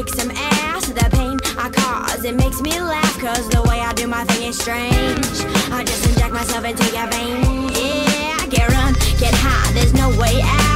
kick some ass. The pain I cause, it makes me laugh, cause the way I do my thing is strange. I just inject myself into your veins. Yeah, I can't run, get high, there's no way out.